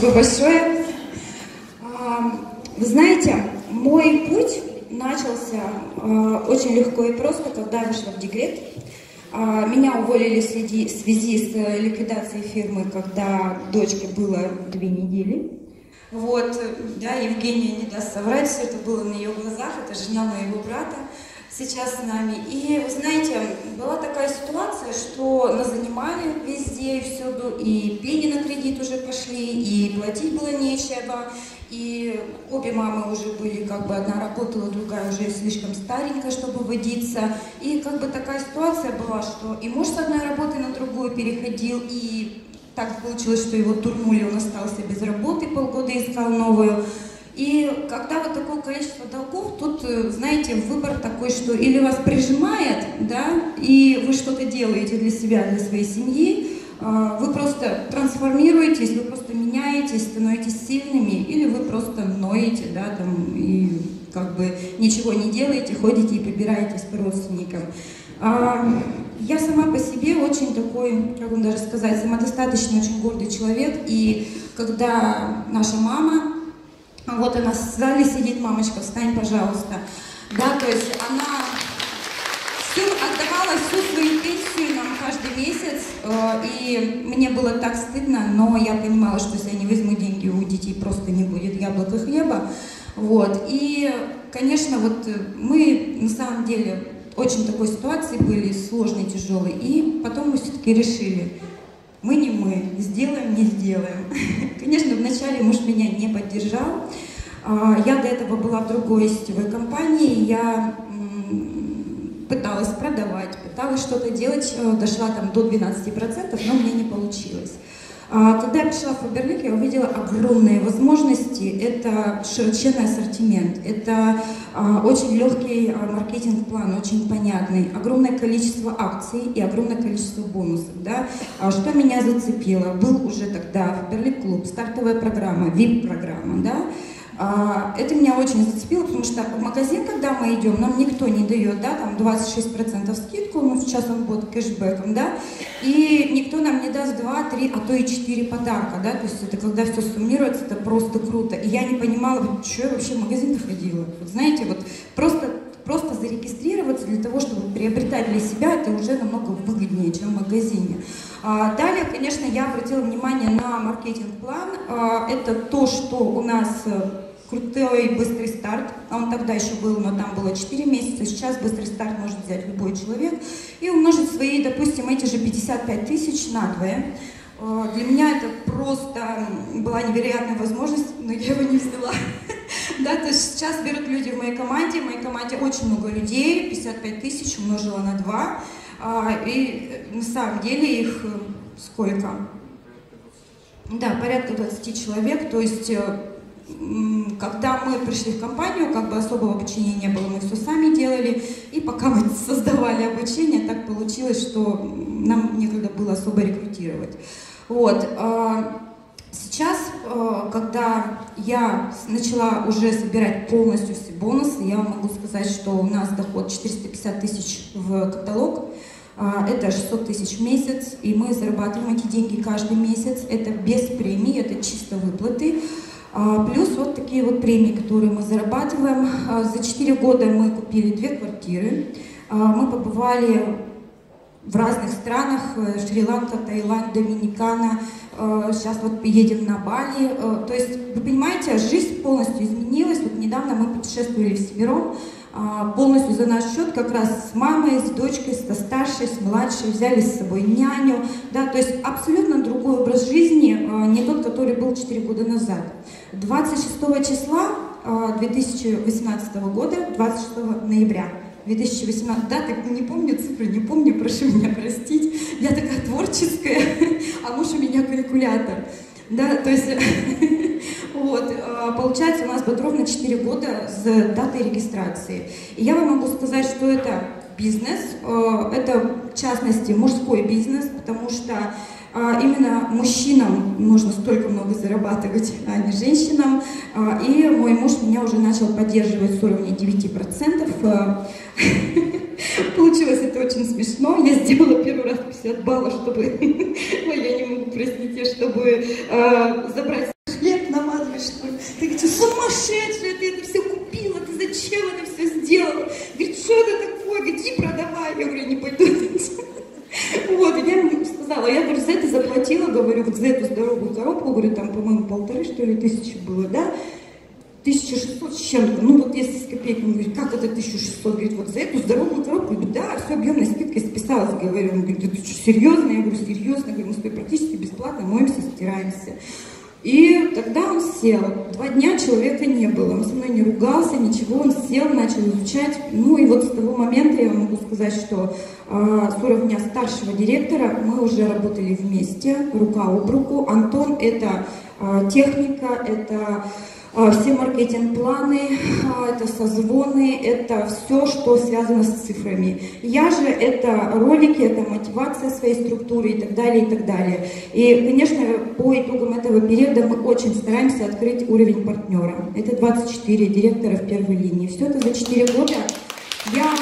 Спасибо большое. Вы знаете, мой путь начался очень легко и просто, когда я вышла в декрет. Меня уволили в связи с ликвидацией фирмы, когда дочке было 2 недели. Вот, да, Евгения не даст соврать, все это было на ее глазах, это жена моего брата сейчас с нами. И, вы знаете, была такая ситуация, что нас занимали везде и всюду, и пени на кредит уже пошли, и платить было нечего, и обе мамы уже были, как бы одна работала, другая уже слишком старенькая, чтобы водиться. И как бы такая ситуация была, что и муж с одной работы на другую переходил, и так получилось, что его турнули, он остался без работы, полгода искал новую. И когда вот такое количество долгов, тут, знаете, выбор такой, что или вас прижимает, да, и вы что-то делаете для себя, для своей семьи, вы просто трансформируетесь, вы просто меняетесь, становитесь сильными, или вы просто ноете, да, там, и как бы ничего не делаете, ходите и побираетесь по родственникам. Я сама по себе очень такой, как вам даже сказать, самодостаточный, очень гордый человек, и когда наша мама, вот она в зале сидит, мамочка, встань, пожалуйста. Да, то есть она отдавала всю свою пенсию нам каждый месяц, и мне было так стыдно, но я понимала, что если я не возьму деньги, у детей просто не будет яблок и хлеба. Вот, и, конечно, вот мы на самом деле очень такой ситуации были, сложной, тяжелой, и потом мы все-таки решили, мы не мы, сделаем, не сделаем. Конечно, вначале муж меня не поддержал. Я до этого была в другой сетевой компании, я пыталась продавать, пыталась что-то делать, дошла там до 12%, но мне не получилось. Когда я пришла в Фаберлик, я увидела огромные возможности. Это широченный ассортимент, это очень легкий маркетинг-план, очень понятный, огромное количество акций и огромное количество бонусов. Да? Что меня зацепило? Был уже тогда Фаберлик клуб, стартовая программа, VIP-программа. Да? Это меня очень зацепило, потому что в магазин, когда мы идем, нам никто не дает, да, там 26% скидку, ну сейчас он будет кэшбэком, да, и никто нам не даст 2, 3, а то и 4 подарка, да, то есть это когда все суммируется, это просто круто. И я не понимала, что я вообще в магазин-то ходила. Вот знаете, вот просто зарегистрироваться для того, чтобы приобретать для себя, это уже намного выгоднее, чем в магазине. Далее, конечно, я обратила внимание на маркетинг-план. Это то, что у нас крутой быстрый старт, он тогда еще был, но там было 4 месяца, сейчас быстрый старт может взять любой человек и умножить свои, допустим, эти же 55 тысяч на 2. Для меня это просто была невероятная возможность, но я его не взяла. Да, то есть сейчас берут люди в моей команде очень много людей, 55 тысяч умножила на 2, и на самом деле их сколько? Да, порядка 20 человек, то есть когда мы пришли в компанию, как бы особого обучения не было, мы все сами делали, и пока мы создавали обучение, так получилось, что нам некогда было особо рекрутировать. Вот. Сейчас, когда я начала уже собирать полностью все бонусы, я могу сказать, что у нас доход 450 тысяч в каталог, это 600 тысяч в месяц, и мы зарабатываем эти деньги каждый месяц, это без премий, это чисто выплаты. Плюс вот такие вот премии, которые мы зарабатываем. За 4 года мы купили 2 квартиры, мы побывали в разных странах, Шри-Ланка, Таиланд, Доминикана, сейчас вот едем на Бали. То есть, вы понимаете, жизнь полностью изменилась. Вот недавно мы путешествовали вчетвером, полностью за наш счет, как раз с мамой, с дочкой, со старшей, с младшей, взяли с собой няню. Да, то есть абсолютно другой образ жизни, не тот, который был 4 года назад. 26 числа 2018 года, 26 ноября 2018, да, так не помню цифры, не помню, прошу меня простить, я такая творческая, а муж у меня калькулятор, да, то есть, вот, получается, у нас будет ровно 4 года с датой регистрации. И я вам могу сказать, что это бизнес, это, в частности, мужской бизнес, потому что именно мужчинам нужно столько много зарабатывать, а не женщинам. И мой муж меня уже начал поддерживать с уровня 9%. Получилось это очень смешно. Я сделала первый раз 50 баллов, чтобы... Ой, я не могу, простите, чтобы забрать Я говорю, не пойду. Вот, и я ему сказала, я говорю, за это заплатила, говорю, вот за эту здоровую коробку, говорю, там, по-моему, 1500, что ли, тысячи было, да? 1600 с чем-то, ну вот если с копейками, он говорит, как это 1600, говорит, вот за эту здоровую коробку, я говорю, да, все объемной скидкой списалась, говорю, он говорит, ты что, серьезно? Я говорю, серьезно, говорю, мы с тобой практически бесплатно моемся, стираемся. И тогда он сел, 2 дня человека не было, он со мной не ругался, ничего, он сел, начал изучать, ну и вот с того момента я могу сказать, что с уровня старшего директора мы уже работали вместе, рука об руку. Антон это техника, это все маркетинг-планы, это созвоны, это все, что связано с цифрами. Я же это ролики, это мотивация своей структуры и так далее, и так далее. И, конечно, по итогам этого периода мы очень стараемся открыть уровень партнера. Это 24 директора в первой линии. Все это за 4 года. Я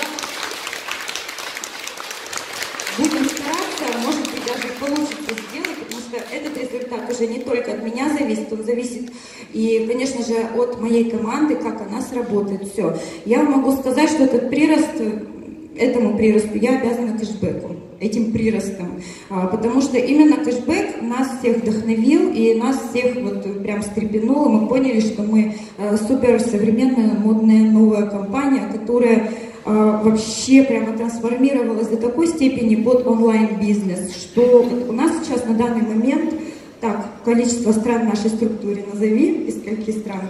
будем стараться, может быть, даже получится сделать, потому что этот результат уже не только от меня зависит, он зависит и, конечно же, от моей команды, как она сработает, все. Я могу сказать, что этот прирост, этому приросту я обязана кэшбэку, этим приростом, потому что именно кэшбэк нас всех вдохновил и нас всех вот прям встрепенуло, мы поняли, что мы супер современная, модная, новая компания, которая вообще прямо трансформировалась до такой степени под онлайн-бизнес, что у нас сейчас на данный момент, так, количество стран в нашей структуре назови, из скольких стран?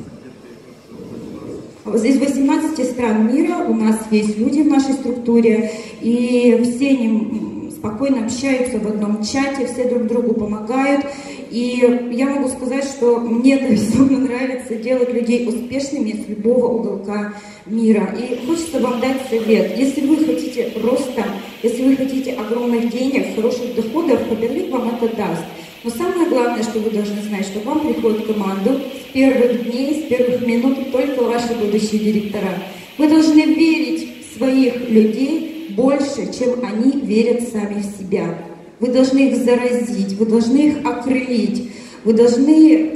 Из 18 стран мира у нас есть люди в нашей структуре, и все они спокойно общаются в одном чате, все друг другу помогают. И я могу сказать, что мне безумно нравится делать людей успешными с любого уголка мира. И хочется вам дать совет. Если вы хотите роста, если вы хотите огромных денег, хороших доходов, Фаберлик вам это даст. Но самое главное, что вы должны знать, что к вам приходит команду с первых дней, с первых минут только ваши будущие директора. Вы должны верить в своих людей больше, чем они верят сами в себя. Вы должны их заразить, вы должны их окрылить, вы должны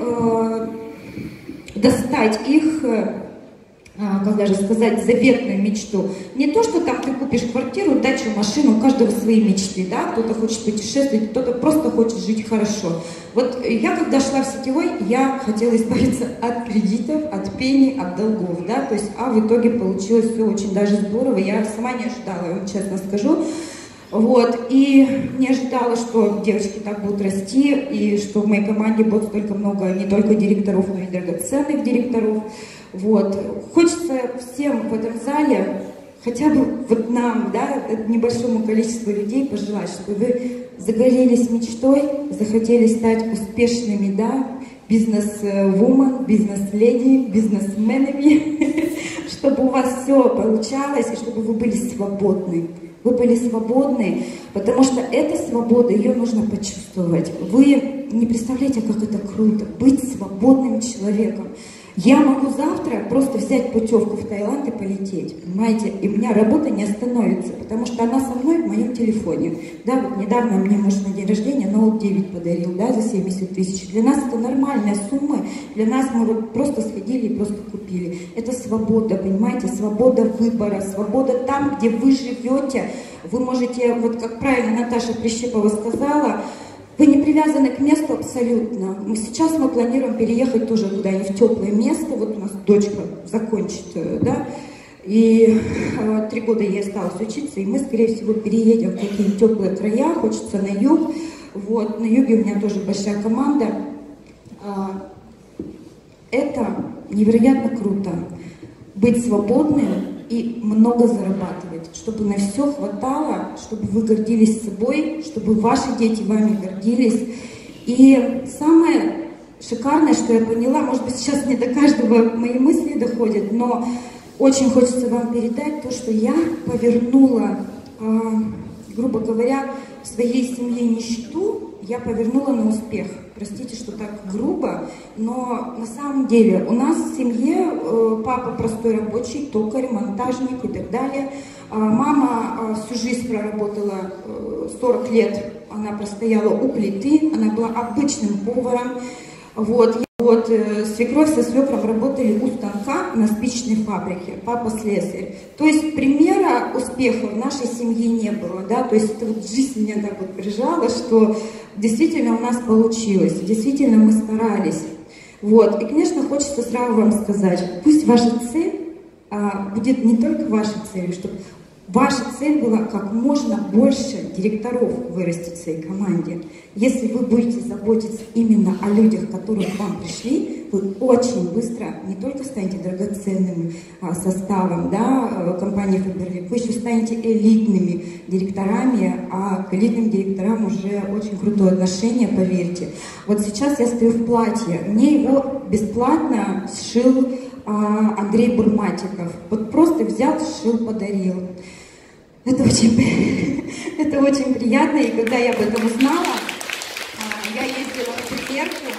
достать их, как даже сказать, заветную мечту. Не то, что там ты купишь квартиру, дачу, машину, у каждого свои мечты, да, кто-то хочет путешествовать, кто-то просто хочет жить хорошо. Вот я, когда шла в сетевой, я хотела избавиться от кредитов, от пений, от долгов, да, то есть, в итоге получилось все очень даже здорово, я сама не ожидала, я вам честно скажу. Вот, и не ожидала, что девочки так будут расти, и что в моей команде будет столько много не только директоров, но и драгоценных директоров. Вот, хочется всем в этом зале, хотя бы вот нам, да, небольшому количеству людей пожелать, чтобы вы загорелись мечтой, захотели стать успешными, да, бизнес-вумен, бизнес-леди, бизнесменами, чтобы у вас все получалось, и чтобы вы были свободны. Вы были свободны, потому что эта свобода, ее нужно почувствовать. Вы не представляете, как это круто, быть свободным человеком. Я могу завтра просто взять путевку в Таиланд и полететь, понимаете? И у меня работа не остановится, потому что она со мной в моем телефоне. Да, вот недавно мне муж на день рождения Note 9 подарил, да, за 70 тысяч. Для нас это нормальная сумма, для нас мы вот просто сходили и просто купили. Это свобода, понимаете? Свобода выбора, свобода там, где вы живете. Вы можете, вот как правильно Наташа Прищепова сказала, вы не привязаны к месту абсолютно. Сейчас мы планируем переехать тоже куда-нибудь в теплое место. Вот у нас дочка закончит, да, и 3 года ей осталось учиться, и мы, скорее всего, переедем в какие-нибудь теплые края, хочется на юг. Вот, на юге у меня тоже большая команда. Это невероятно круто. Быть свободным и много зарабатывать, чтобы на все хватало, чтобы вы гордились собой, чтобы ваши дети вами гордились. И самое шикарное, что я поняла, может быть, сейчас не до каждого мои мысли доходят, но очень хочется вам передать то, что я повернула, грубо говоря, в своей семье нищету, я повернула на успех. Простите, что так грубо, но на самом деле у нас в семье папа простой рабочий, токарь, монтажник и так далее. Мама всю жизнь проработала, 40 лет она простояла у плиты, она была обычным поваром. Вот, Вот, свекровь со свекром работали у станка на спичечной фабрике, папа слесарь. То есть примера успеха в нашей семье не было, да, то есть это вот жизнь меня так вот прижала, что действительно у нас получилось, действительно мы старались. Вот, и, конечно, хочется сразу вам сказать, пусть ваша цель будет не только вашей целью, чтобы ваша цель была как можно больше директоров вырастить в своей команде. Если вы будете заботиться именно о людях, которые к вам пришли, вы очень быстро не только станете драгоценным составом, да, компании Faberlic, вы еще станете элитными директорами, а к элитным директорам уже очень крутое отношение, поверьте. Вот сейчас я стою в платье, мне его бесплатно сшил Андрей Бурматиков. Вот просто взял, сшил, подарил. Это очень приятно, и когда я об этом узнала, я ездила в Петербург,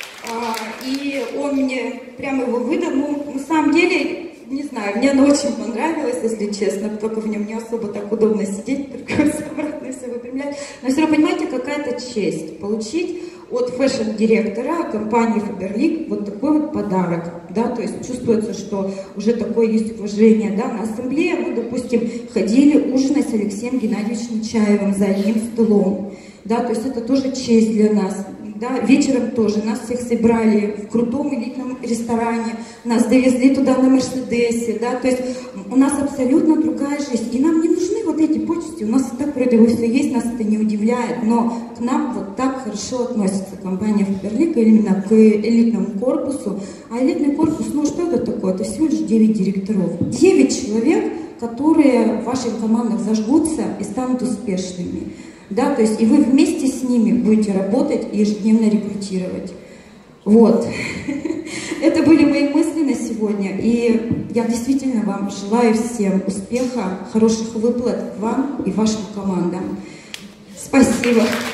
и он мне прямо его выдал. Ну, на самом деле, не знаю, мне оно очень понравилось, если честно, только в нем не особо так удобно сидеть, прикрываться обратно и все выпрямлять. Но все равно, понимаете, какая-то честь получить от фэшн-директора компании Faberlic вот такой вот подарок, да, то есть чувствуется, что уже такое есть уважение, да, на ассамблее мы, допустим, ходили ужинать с Алексеем Геннадьевичем Чаевым за одним столом, да, то есть это тоже честь для нас, да, вечером тоже нас всех собрали в крутом элитном ресторане, нас довезли туда на Мерседесе, да, то есть у нас абсолютно другая жизнь, и нам не нужны вот эти почести, у нас и так вроде бы все есть, нас это не удивляет, но к нам вот так хорошо относится компания Faberlic именно к элитному корпусу, а элитный корпус, ну что это такое, это всего лишь 9 директоров, 9 человек, которые в ваших командах зажгутся и станут успешными. Да, то есть и вы вместе с ними будете работать и ежедневно рекрутировать. Вот. Это были мои мысли на сегодня. И я действительно вам желаю всем успеха, хороших выплат вам и вашим командам. Спасибо.